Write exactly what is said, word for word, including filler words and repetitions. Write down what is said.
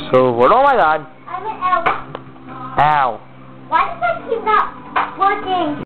So what? Oh my God! I'm an L. Ow! Why does that keep not working?